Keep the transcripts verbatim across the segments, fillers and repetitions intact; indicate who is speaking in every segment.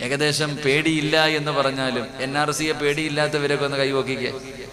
Speaker 1: ഏകദേശം പേടിയില്ല എന്ന് പറഞ്ഞാലും എൻ ആർ സിയെ പേടിയില്ലാത്തവരൊക്കെ ഒന്ന് കൈവക്കിക്കേ.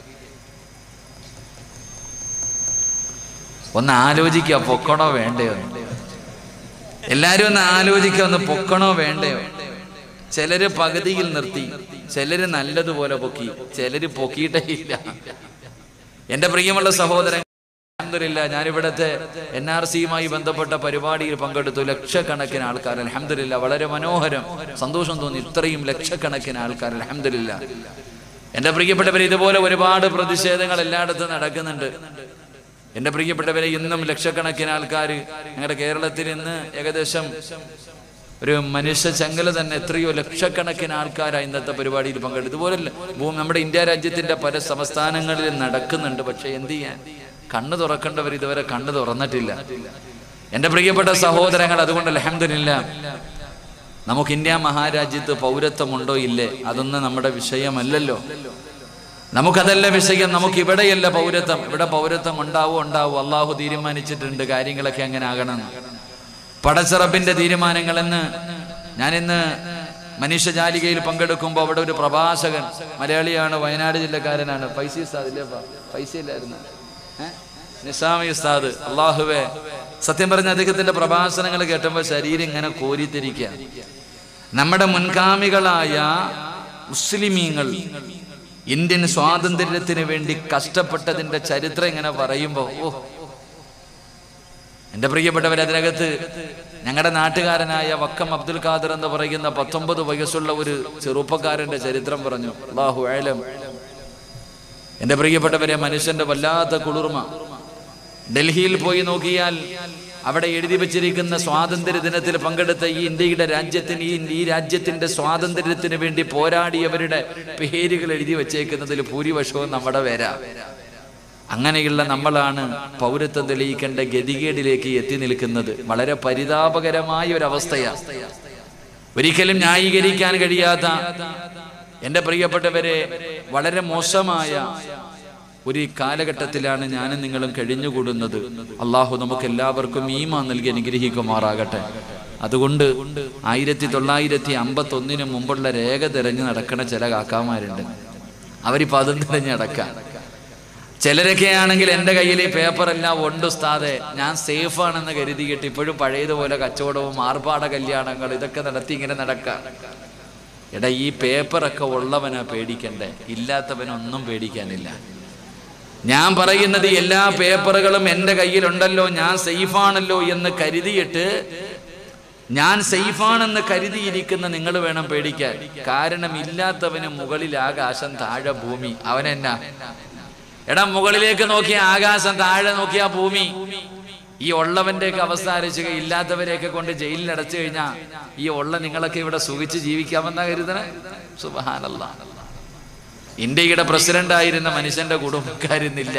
Speaker 1: ഒന്ന് ആലോചിക്കുക, പൊക്കണോ വേണ്ടയോ? എല്ലാരും ഒന്ന് ആലോചിക്കുക, ഒന്ന് പൊക്കണോ വേണ്ടയോ? ചിലര് പകുതിയിൽ നിർത്തി, ചിലര് നല്ലതുപോലെ പൊക്കി, ചിലര് പൊക്കിയിട്ടേ ഇല്ല. എന്റെ പ്രിയമുള്ള സഹോദരൻ, അൽഹംദുലില്ലാ ഞാനിവിടുത്തെ എൻ ആർ സിയുമായി ബന്ധപ്പെട്ട പരിപാടിയിൽ പങ്കെടുത്തു. ലക്ഷക്കണക്കിന് ആൾക്കാർ, അൽഹംദുലില്ലാ വളരെ മനോഹരം, സന്തോഷം തോന്നി. ഇത്രയും ലക്ഷക്കണക്കിന് ആൾക്കാർ, അൽഹംദുലില്ലാ. എന്റെ പ്രിയപ്പെട്ടവരെ, ഇതുപോലെ ഒരുപാട് പ്രതിഷേധങ്ങൾ എല്ലായിടത്തും നടക്കുന്നുണ്ട്. എന്റെ പ്രിയപ്പെട്ടവരെ, ഇന്നും ലക്ഷക്കണക്കിന് ആൾക്കാർ ഞങ്ങളുടെ കേരളത്തിൽ ഇന്ന് ഏകദേശം ഒരു മനുഷ്യ ചങ്ങല തന്നെ എത്രയോ ലക്ഷക്കണക്കിന് ആൾക്കാരാണ് ഇന്നത്തെ പരിപാടിയിൽ പങ്കെടുത്തു. ഇതുപോലെ നമ്മുടെ ഇന്ത്യ രാജ്യത്തിന്റെ പല സംസ്ഥാനങ്ങളിൽ നടക്കുന്നുണ്ട്. പക്ഷെ എന്ത് ചെയ്യാൻ, കണ്ണ് തുറക്കേണ്ടവർ ഇതുവരെ കണ്ണ് തുറന്നിട്ടില്ല. എന്റെ പ്രിയപ്പെട്ട സഹോദരങ്ങൾ, അതുകൊണ്ട് അൽഹംദുലില്ലാ നമുക്ക് ഇന്ത്യ മഹാരാജ്യത്ത് പൗരത്വമുണ്ടോ ഇല്ലേ അതൊന്നും നമ്മുടെ വിഷയമല്ലല്ലോ. നമുക്കതല്ല വിഷയം. നമുക്ക് ഇവിടെയല്ല പൗരത്വം. ഇവിടെ പൗരത്വം ഉണ്ടാവോ ഉണ്ടാവോ അള്ളാഹു തീരുമാനിച്ചിട്ടുണ്ട്. കാര്യങ്ങളൊക്കെ അങ്ങനെ ആകണം. പടച്ചറബിന്റെ തീരുമാനങ്ങളെന്ന് ഞാനിന്ന് മനുഷ്യജാലികയിൽ പങ്കെടുക്കുമ്പോൾ അവിടെ ഒരു പ്രഭാഷകൻ, മലയാളിയാണ്, വയനാട് ജില്ലക്കാരനാണ്, ഫൈസി ഉസ്താദ് ഇല്ലേ? ഫൈസി ഇല്ലായിരുന്നു, നിസാമി ഉസ്താദ്. അള്ളാഹുവേ, സത്യം പറഞ്ഞ അദ്ദേഹത്തിന്റെ പ്രഭാഷണങ്ങൾ കേട്ടപ്പോൾ ശരീരം ഇങ്ങനെ കോരിത്തിരിക്കുക. നമ്മുടെ മുൻഗാമികളായ മുസ്ലിമീങ്ങൾ ഇന്ത്യൻ സ്വാതന്ത്ര്യത്തിന് വേണ്ടി കഷ്ടപ്പെട്ടതിന്റെ ചരിത്രം ഇങ്ങനെ പറയുമ്പോ, ഓ എന്റെ പ്രിയപ്പെട്ടവരെ, അതിനകത്ത് ഞങ്ങളുടെ നാട്ടുകാരനായ വക്കം അബ്ദുൽ ഖാദർ എന്ന് പറയുന്ന പത്തൊമ്പത് വയസ്സുള്ള ഒരു ചെറുപ്പക്കാരന്റെ ചരിത്രം പറഞ്ഞു. അല്ലാഹു അഅലം. എന്റെ പ്രിയപ്പെട്ടവരെ, മനുഷ്യന്റെ വല്ലാത്ത കുളിർമ. ഡൽഹിയിൽ പോയി നോക്കിയാൽ അവിടെ എഴുതി വെച്ചിരിക്കുന്ന സ്വാതന്ത്ര്യ ദിനത്തിൽ പങ്കെടുത്ത ഈ ഇന്ത്യയുടെ രാജ്യത്തിന് ഈ ഈ രാജ്യത്തിന്റെ സ്വാതന്ത്ര്യത്തിന് വേണ്ടി പോരാടിയവരുടെ പേരുകൾ എഴുതി വെച്ചേക്കുന്നതിൽ ഭൂരിപക്ഷവും നമ്മുടെ പേരാ. അങ്ങനെയുള്ള നമ്മളാണ് പൗരത്വം തെളിയിക്കേണ്ട ഗതികേടിലേക്ക് എത്തി നിൽക്കുന്നത്. വളരെ പരിതാപകരമായ ഒരവസ്ഥയാണ്. ഒരിക്കലും ന്യായീകരിക്കാൻ കഴിയാത്ത, എന്റെ പ്രിയപ്പെട്ടവരെ, വളരെ മോശമായ ഒരു കാലഘട്ടത്തിലാണ് ഞാനും നിങ്ങളും കഴിഞ്ഞുകൂടുന്നത്. അള്ളാഹു നമുക്ക് എല്ലാവർക്കും ഈമാൻ നൽകി അനുഗ്രഹിക്കുമാറാകട്ടെ. അതുകൊണ്ട് ആയിരത്തി തൊള്ളായിരത്തി അമ്പത്തി ഒന്നിന് മുമ്പുള്ള രേഖ തിരഞ്ഞു നടക്കുന്ന ചില കാക്കാമാരുണ്ട്. അവരിപ്പോ അതും തിരഞ്ഞ് നടക്കാൻ. ചിലരൊക്കെ ആണെങ്കിൽ എൻ്റെ കയ്യിൽ ഈ പേപ്പറെല്ലാം ഉണ്ട് ഉസ്താദെ, ഞാൻ സേഫാണെന്ന് കരുതിയിട്ട് ഇപ്പോഴും പഴയതുപോലെ കച്ചവടവും ആർഭാട കല്യാണങ്ങൾ ഇതൊക്കെ നടത്തി ഇങ്ങനെ നടക്കാം. എടാ, ഈ പേപ്പറൊക്കെ ഉള്ളവനാ പേടിക്കണ്ടേ, ഇല്ലാത്തവനൊന്നും പേടിക്കാനില്ല. ഞാൻ പറയുന്നത് എല്ലാ പേപ്പറുകളും എൻ്റെ കയ്യിലുണ്ടല്ലോ, ഞാൻ സേഫാണല്ലോ എന്ന് കരുതിയിട്ട്, ഞാൻ സേഫാണെന്ന് കരുതിയിരിക്കുന്ന നിങ്ങൾ വേണം പേടിക്കാൻ. കാരണം ഇല്ലാത്തവന് മുകളിൽ ആകാശം, താഴെ ഭൂമി. അവനെന്നാ? എടാ, മുകളിലേക്ക് നോക്കിയ ആകാശം, താഴെ നോക്കിയ ഭൂമി. ഈ ഉള്ളവന്റെയൊക്കെ അവസ്ഥ ആലോചിക്കുക. ഇല്ലാത്തവരെയൊക്കെ കൊണ്ട് ജയിലിൽ അടച്ചു കഴിഞ്ഞാൽ ഈ ഉള്ള നിങ്ങളൊക്കെ ഇവിടെ സുഖിച്ച് ജീവിക്കാമെന്നാ കരുതണേ? സുബ്ഹാനല്ലാഹ്. ഇന്ത്യയുടെ പ്രസിഡന്റ് ആയിരുന്ന മനുഷ്യന്റെ കുടുംബക്കാരിന്നില്ല.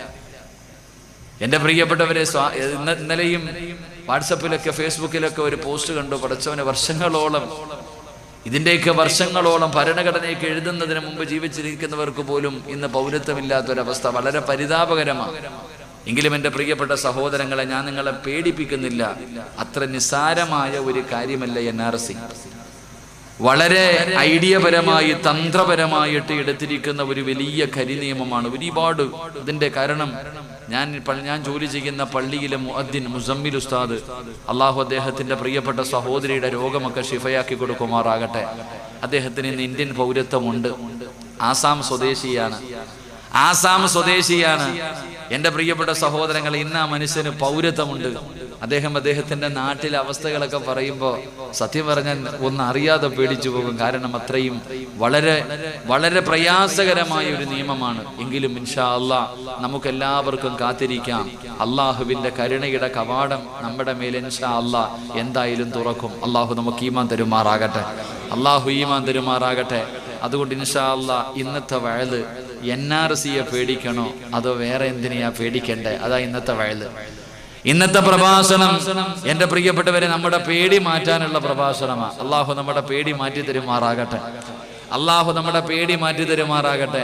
Speaker 1: എന്റെ പ്രിയപ്പെട്ടവരെ, ഇന്നലെയും വാട്സപ്പിലൊക്കെ ഫേസ്ബുക്കിലൊക്കെ ഒരു പോസ്റ്റ് കണ്ടു. പടച്ചവനെ, വർഷങ്ങളോളം ഇതിന്റെയൊക്കെ വർഷങ്ങളോളം ഭരണഘടനയൊക്കെ എഴുതുന്നതിന് മുമ്പ് ജീവിച്ചിരിക്കുന്നവർക്ക് പോലും ഇന്ന് പൗരത്വമില്ലാത്തൊരവസ്ഥ. വളരെ പരിതാപകരമാണ്. എങ്കിലും എൻ്റെ പ്രിയപ്പെട്ട സഹോദരങ്ങളെ, ഞാൻ നിങ്ങളെ പേടിപ്പിക്കുന്നില്ല. അത്ര നിസ്സാരമായ ഒരു കാര്യമല്ല എൻ ആർ സി. വളരെ ഐഡിയപരമായി, തന്ത്രപരമായിട്ട് എടുത്തിരിക്കുന്ന ഒരു വലിയ കരിനിയമമാണ്. ഒരുപാട് ഇതിന്റെ കാരണം ഞാൻ ഞാൻ ജോലി ചെയ്യുന്ന പള്ളിയിലെ മുഅദ്ദിൻ മുസമ്മിൽ ഉസ്താദ്, അള്ളാഹു അദ്ദേഹത്തിന്റെ പ്രിയപ്പെട്ട സഹോദരിയുടെ രോഗമൊക്കെ ശിഫയാക്കി കൊടുക്കുമാറാകട്ടെ. അദ്ദേഹത്തിന് ഇന്ന് ഇന്ത്യൻ പൗരത്വമുണ്ട്. ആസാം സ്വദേശിയാണ്. ആസാം സ്വദേശിയാണ് എൻ്റെ പ്രിയപ്പെട്ട സഹോദരങ്ങൾ. ഇന്ന് ആ മനുഷ്യന് പൗരത്വമുണ്ട്. അദ്ദേഹം അദ്ദേഹത്തിന്റെ നാട്ടിലെ അവസ്ഥകളൊക്കെ പറയുമ്പോൾ സത്യം പറഞ്ഞാൽ ഒന്ന് അറിയാതെ പേടിച്ചു പോകും. കാരണം അത്രയും വളരെ വളരെ പ്രയാസകരമായ ഒരു നിയമമാണ്. എങ്കിലും ഇൻഷാ അല്ലാഹ് നമുക്കെല്ലാവർക്കും കാത്തിരിക്കാം. അള്ളാഹുവിന്റെ കരുണയുടെ കവാടം നമ്മുടെ മേൽ ഇൻഷാ അല്ലാഹ് എന്തായാലും തുറക്കും. അള്ളാഹു നമുക്ക് ഈമാൻ തരുമാറാകട്ടെ. അള്ളാഹു ഈമാൻ തരുമാറാകട്ടെ. അതുകൊണ്ട് ഇൻഷാ അല്ലാഹ് ഇന്നത്തെ വഅദ് എൻ ആർ സിയെ പേടിക്കണോ അതോ വേറെ എന്തിനെയാ പേടിക്കണ്ടേ? അതാ ഇന്നത്തെ വഅദ്. ഇന്നത്തെ പ്രഭാഷണം എൻ്റെ പ്രിയപ്പെട്ടവരെ നമ്മുടെ പേടി മാറ്റാനുള്ള പ്രഭാഷണമാണ്. അള്ളാഹു നമ്മുടെ പേടി മാറ്റി തരുമാറാകട്ടെ. അള്ളാഹു നമ്മുടെ പേടി മാറ്റി തരുമാറാകട്ടെ.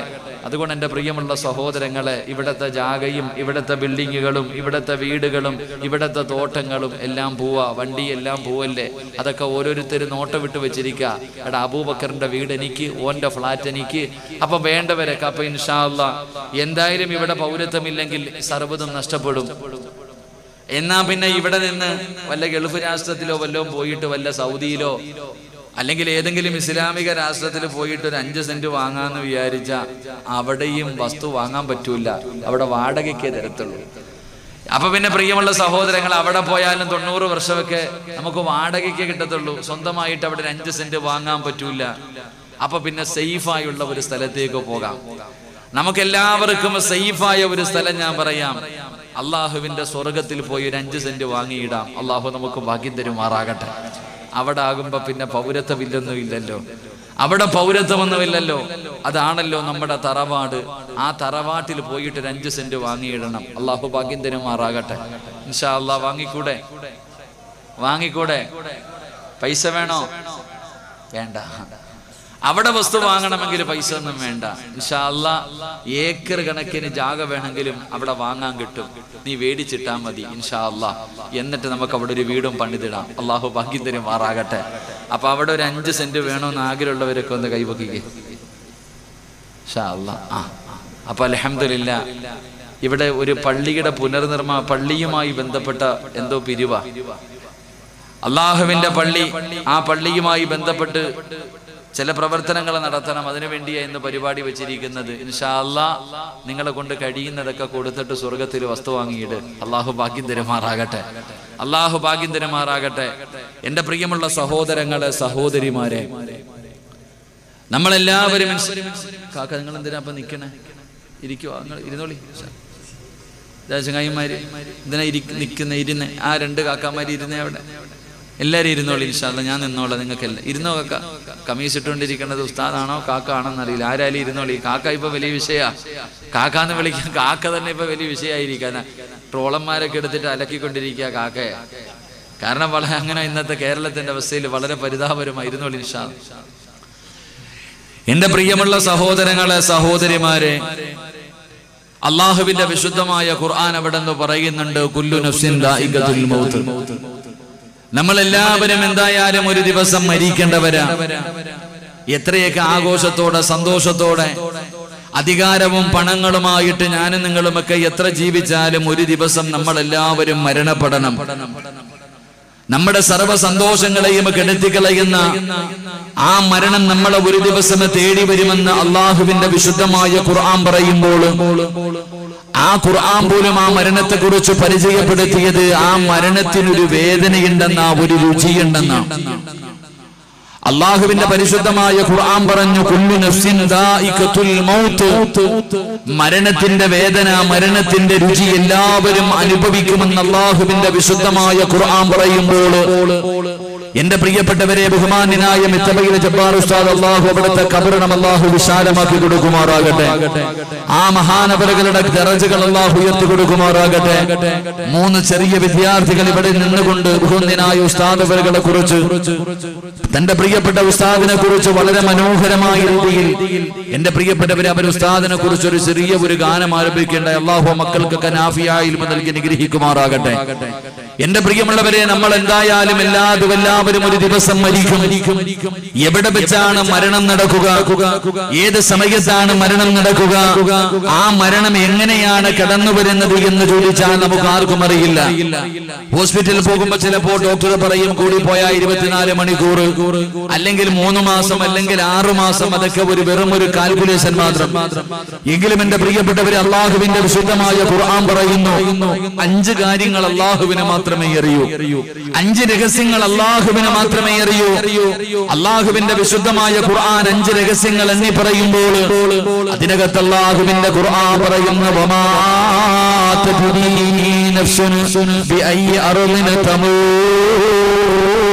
Speaker 1: അതുകൊണ്ട് എൻ്റെ പ്രിയമുള്ള സഹോദരങ്ങളെ, ഇവിടുത്തെ ജാഗയും ഇവിടുത്തെ ബിൽഡിങ്ങുകളും ഇവിടുത്തെ വീടുകളും ഇവിടുത്തെ തോട്ടങ്ങളും എല്ലാം പോവാ, വണ്ടി എല്ലാം പോവല്ലേ. അതൊക്കെ ഓരോരുത്തരും നോട്ട വിട്ട് വെച്ചിരിക്കുക. എടാ അബൂബക്കറിന്റെ വീട് എനിക്ക്, ഓന്റെ ഫ്ലാറ്റ് എനിക്ക്. അപ്പൊ വേണ്ടവരൊക്കെ അപ്പൊ ഇൻഷാ അല്ലാഹ് എന്തായാലും ഇവിടെ പൗരത്വമില്ലെങ്കിൽ സർവ്വതും നഷ്ടപ്പെടും. എന്നാ പിന്നെ ഇവിടെ നിന്ന് വല്ല ഗൾഫ് രാഷ്ട്രത്തിലോ വല്ലതും പോയിട്ട് വല്ല സൗദിയിലോ അല്ലെങ്കിൽ ഏതെങ്കിലും ഇസ്ലാമിക രാഷ്ട്രത്തിൽ പോയിട്ട് ഒരു അഞ്ച് സെന്റ് വാങ്ങാന്ന് വിചാരിച്ച അവിടെയും വസ്തു വാങ്ങാൻ പറ്റൂല, അവിടെ വാടകയ്ക്കേ തരത്തുള്ളൂ. അപ്പൊ പിന്നെ പ്രിയമുള്ള സഹോദരങ്ങൾ, അവിടെ പോയാലും തൊണ്ണൂറ് വർഷമൊക്കെ നമുക്ക് വാടകയ്ക്ക് കിട്ടത്തുള്ളൂ, സ്വന്തമായിട്ട് അവിടെ ഒരു അഞ്ച് സെന്റ് വാങ്ങാൻ പറ്റൂല. അപ്പൊ പിന്നെ സേഫായുള്ള ഒരു സ്ഥലത്തേക്ക് പോകാം. നമുക്കെല്ലാവർക്കും സേഫായ ഒരു സ്ഥലം ഞാൻ പറയാം, അള്ളാഹുവിന്റെ സ്വർഗത്തിൽ പോയി ഒരു അഞ്ച് സെന്റ് വാങ്ങിയിടാം. അള്ളാഹു നമുക്ക് ഭാഗ്യം തരുമാറാകട്ടെ. അവിടെ ആകുമ്പോ പിന്നെ പൗരത്വമില്ലൊന്നും ഇല്ലല്ലോ, അവിടെ പൗരത്വമൊന്നുമില്ലല്ലോ. അതാണല്ലോ നമ്മുടെ തറവാട്. ആ തറവാട്ടിൽ പോയിട്ട് ഒരു അഞ്ച് സെന്റ് വാങ്ങിയിടണം. അള്ളാഹു ഭാഗ്യം തരുമാറാകട്ടെ. ഇൻഷാ അള്ളാഹ് വാങ്ങിക്കൂടെ? വാങ്ങിക്കൂടെ? പൈസ വേണോ? വേണ്ട. അവിടെ വസ്തു വാങ്ങണമെങ്കിൽ പൈസ ഒന്നും വേണ്ട. ഇൻഷാ അല്ലാഹ് ഏക്കർ കണക്കിന് ജാഗ വേണമെങ്കിലും അവിടെ വാങ്ങാൻ കിട്ടും. നീ വേടിച്ചിട്ടാ മതി ഇൻഷാ അല്ലാഹ്. എന്നിട്ട് നമുക്ക് അവിടെ ഒരു വീടും പണിതിടാം. അള്ളാഹു ഭാഗ്യം തരുമാറാകട്ടെ. അപ്പൊ അവിടെ ഒരു അഞ്ച് സെന്റ് വേണമെന്ന് ആഗ്രഹമുള്ളവരൊക്കെ ഒന്ന് കൈവക്കിക്കേ ഇൻഷാ അല്ലാഹ്. ആ അപ്പൊ അൽഹംദുലില്ലാഹ് ഇവിടെ ഒരു പള്ളിയുടെ പുനർനിർമ്മാ പള്ളിയുമായി ബന്ധപ്പെട്ട എന്തോ പിരിവ, അള്ളാഹുവിന്റെ പള്ളി. ആ പള്ളിയുമായി ബന്ധപ്പെട്ട് ചില പ്രവർത്തനങ്ങൾ നടത്തണം. അതിനുവേണ്ടിയാണ് ഇന്ന് പരിപാടി വെച്ചിരിക്കുന്നത്. ഇൻഷാ അല്ലാഹ് നിങ്ങളെ കൊണ്ട് കഴിയുന്നതൊക്കെ കൊടുത്തിട്ട് സ്വർഗത്തിൽ വസ്തു വാങ്ങിയിട്ട് അള്ളാഹു ഭാഗ്യം തരുമാറാകട്ടെ. അള്ളാഹു ഭാഗ്യം തരുമാറാകട്ടെ. എൻ്റെ പ്രിയമുള്ള സഹോദരങ്ങളെ, സഹോദരിമാരെ, നമ്മളെല്ലാവരും കാക്ക നിങ്ങൾ എന്തിനാ അപ്പൊ നിക്കണേ? ഇരിക്കുവാ, നിങ്ങൾ ഇരുന്നോളി. ചങ്ങായിമാര് എന്തിനാ നിക്കുന്ന ഇരുന്ന്? ആ രണ്ട് കാക്കാമാര് ഇരുന്നേ അവിടെ. എല്ലാവരും ഇരുന്നോളി ഇൻഷാ അല്ലാഹ്. ഞാൻ നിന്നോളാം. നിങ്ങൾക്കല്ല ഇരുന്നോ കാക്ക. കമ്മീസ് ഇട്ടുകൊണ്ടിരിക്കുന്നത് ഉസ്താദാണോ കാക്ക ആണോന്നറിയില്ല. ആരായാലും ഇരുന്നോളി. കാക്ക ഇപ്പൊ വലിയ വിഷയാ. കാക്കാന്ന് വിളിക്കാൻ കാക്ക തന്നെ ഇപ്പൊ വലിയ വിഷയമായിരിക്കാനാ. ട്രോളന്മാരൊക്കെ എടുത്തിട്ട് അലക്കിക്കൊണ്ടിരിക്കുക കാക്കയെ. കാരണം വളരെ അങ്ങനെ ഇന്നത്തെ കേരളത്തിന്റെ അവസ്ഥയിൽ വളരെ പരിതാപകരമായിരുന്നോളി ഇൻഷാ അല്ലാഹ്. എന്റെ പ്രിയമുള്ള സഹോദരങ്ങളെ, സഹോദരിമാരെ, അള്ളാഹുവിന്റെ വിശുദ്ധമായ ഖുർആൻ അവിടെ നിന്ന് പറയുന്നുണ്ട്, കുല്ലു നഫ്സിൻ ദാഇഖത്തുൽ മൗത്ത്. നമ്മളെല്ലാവരും എന്തായാലും ഒരു ദിവസം മരിക്കേണ്ടവരാ. എത്രയൊക്കെ ആഘോഷത്തോടെ സന്തോഷത്തോടെ അധികാരവും പണങ്ങളുമായിട്ട് ഞാനും നിങ്ങളുമൊക്കെ എത്ര ജീവിച്ചാലും ഒരു ദിവസം നമ്മളെല്ലാവരും മരണപ്പെടണം. നമ്മുടെ സർവ്വ സന്തോഷങ്ങളെയും കെടുത്തിക്കളയുന്ന ആ മരണം നമ്മളെ ഒരു ദിവസം തേടി വരുമെന്ന് അള്ളാഹുവിന്റെ വിശുദ്ധമായ ഖുർആൻ പറയുമ്പോൾ ആ ഖുർആൻ പോലും ആ മരണത്തെ കുറിച്ച് പരിചയപ്പെടുത്തിയത് ആ മരണത്തിനൊരു വേദനയുണ്ടെന്ന, ഒരു രുചിയുണ്ടെന്ന. അള്ളാഹുവിന്റെ പരിശുദ്ധമായ ഖുർആൻ പറഞ്ഞു, കുല്ലു നഫ്സിൻ ദാഇഖത്തുൽ മൗത്ത്. മരണത്തിന്റെ വേദന, മരണത്തിന്റെ രുചി എല്ലാവരും അനുഭവിക്കുമെന്ന് അള്ളാഹുവിന്റെ വിശുദ്ധമായ ഖുർആൻ പറയുമ്പോൾ എന്റെ പ്രിയപ്പെട്ടവരെ, ബഹുമാന്യനായ മിത്തബയിൽ ജബ്ബാർ ഉസ്താദ് അല്ലാഹു അവിടുത്തെ ഖബറിടം അല്ലാഹു വിശാലമാക്കി കൊടുക്കുമാറാകട്ടെ. ആ മഹാനവറുകളുടെ ദറജകൾ അല്ലാഹു ഉയർത്തി കൊടുക്കുമാറാകട്ടെ. മൂന്ന് ചെറിയ വിദ്യാർത്ഥികൾ ഇവിടെ നിന്നുകൊണ്ട് ബഹുമാന്യനായ ഉസ്താദ് അവറുകളെ കുറിച്ച്, തന്റെ പ്രിയപ്പെട്ട ഉസ്താദിനെ കുറിച്ച് വളരെ മനോഹരമായ രീതിയിൽ എന്റെ പ്രിയപ്പെട്ടവരെ അവർ ഉസ്താദിനെ കുറിച്ച് ഒരു ചെറിയ ഒരു ഗാനം ആരംഭിക്കേണ്ട. അല്ലാഹു മക്കൾക്കൊക്കെ നാഫിയായ ഇൽമ നൽകി അനുഗ്രഹിക്കുമാറാകട്ടെ. എന്റെ പ്രിയമുള്ളവരെ, നമ്മൾ എന്തായാലും എല്ലാവരും എല്ലാവരും ഒരു ദിവസം മരിക്കും. എവിടെ വെച്ചാണ് മരണം നടക്കുക? ഏത് സമയത്താണ് മരണം നടക്കുക? ആ മരണം എങ്ങനെയാണ് കടന്നു വരുന്നത് എന്ന് ചോദിച്ചാൽ നമുക്ക് ആർക്കും അറിയില്ല. ഹോസ്പിറ്റലിൽ പോകുമ്പോൾ ചിലപ്പോൾ ഡോക്ടർ പറയും കൂടി പോയാൽ ഇരുപത്തിനാല് മണിക്കൂർ, അല്ലെങ്കിൽ മൂന്ന് മാസം, അല്ലെങ്കിൽ ആറു മാസം. അതൊക്കെ ഒരു വെറും ഒരു കാൽക്കുലേഷൻ മാത്രം. എങ്കിലും എന്റെ പ്രിയപ്പെട്ടവരെ, അള്ളാഹുവിന്റെ വിശുദ്ധമായ ഖുർആൻ പറയുന്നു, അഞ്ച് കാര്യങ്ങൾ അള്ളാഹുവിനെ മാത്രമേ അറിയൂ. അഞ്ച് രഹസ്യങ്ങൾ അള്ളാഹുവിനെ മാത്രമേ അറിയൂ. അള്ളാഹുവിന്റെ വിശുദ്ധമായ ഖുർആൻ അഞ്ച് രഹസ്യങ്ങൾ എന്നീ പറയുമ്പോൾ അതിനകത്ത് അള്ളാഹുവിന്റെ ഖുർആൻ പറയുന്ന, വമാ തദ്രീ നഫ്സുൻ ബിഅയ്യി അർളിൻ തമൂത്.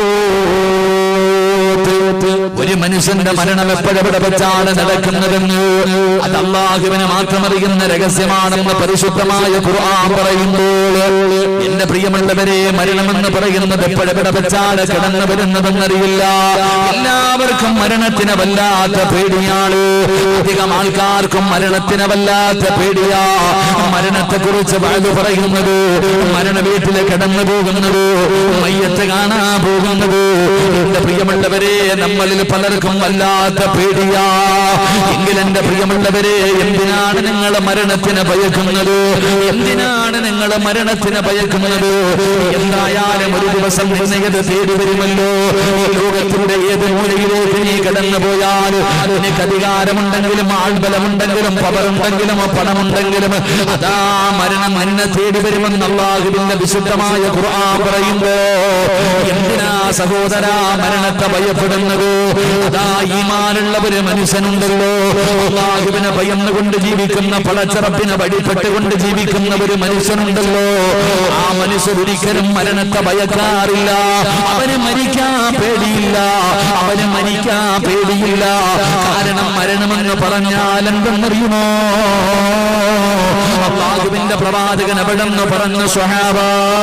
Speaker 1: ഒരു മനുഷ്യന്റെ മരണം എപ്പോഴെവിടെ വെച്ചാണ് നടക്കുന്നതെന്ന് അത് അള്ളാഹുവിനെ മാത്രം അറിയുന്ന രഹസ്യമാണെന്ന് പരിശുദ്ധമായ ഖുർആൻ പറയുമ്പോൾ എന്റെ പ്രിയമുള്ളവരെ, മരണമെന്ന് പറയുന്നത് എപ്പോഴെവിടെ വെച്ചാണ് കടന്നു വരുന്നതെന്നറിയില്ല. എല്ലാവർക്കും എല്ലാവർക്കും മരണത്തിന് വല്ലാത്ത പേടിയാണ്. അധികം ആൾക്കാർക്കും മരണത്തിന് വല്ലാത്ത പേടിയാ. മരണത്തെ കുറിച്ച് വാഴ്ന്നു പറയുന്നത്, മരണ വീട്ടിൽ കിടന്നു പോകുന്നത്, മയ്യത്ത് കാണാൻ പോകുന്നത്. എന്റെ പ്രിയമുള്ളവരെ, നമ്മളിൽ പലർക്കും വല്ലാത്ത പേടിയാ. എങ്കിൽ എന്റെ പ്രിയമുള്ളവരെ, എന്തിനാണ് നിങ്ങൾ മരണത്തിന് ഭയക്കുന്നത്? എന്തിനാണ് നിങ്ങൾ മരണത്തിന് ഭയക്കുന്നത്? എന്തായാലും ഒരു ദിവസം നിന്നത് തേടി വരുമല്ലോ. ലോകത്തിന്റെ ഏത് മൂലയിലേക്ക് നീ കടന്നു പോയാൽ, നിനക്ക് അധികാരമുണ്ടെങ്കിലും ആൾബലമുണ്ടെങ്കിലും പവറുണ്ടെങ്കിലും പണമുണ്ടെങ്കിലും അതാ മരണം എന്നെ തേടി വരുമെന്ന് അല്ലാഹുവിന്റെ വിശുദ്ധമായ ഖുർആൻ പറയുമ്പോ, എന്തിനാ സഹോദരാ മരണത്തെ ഭയപ്പെടുന്നത്? അതാ ഈമാനുള്ള ഒരു മനുഷ്യനുണ്ടല്ലോ, അല്ലാഹുവിനെ ഭയന്നുകൊണ്ട് ജീവിക്കുന്ന, പടച്ചറപ്പിനെ വഴിപ്പെട്ടുകൊണ്ട് ജീവിക്കുന്ന ഒരു മനുഷ്യനുണ്ടല്ലോ. ആ മനുഷ്യൻ ഒരിക്കലും മരണത്തെ ഭയക്കാറില്ല. അവന് മരിക്കാൻ പേടിയില്ല, അവന് മരിക്കാൻ പേടിയില്ല. കാരണം മരണമെന്ന് പറഞ്ഞാൽ എന്തെന്നറിയുമോ? അല്ലാഹുവിന്റെ പ്രവാചകൻ എവിടെന്ന് പറഞ്ഞു, സ്വഹാബ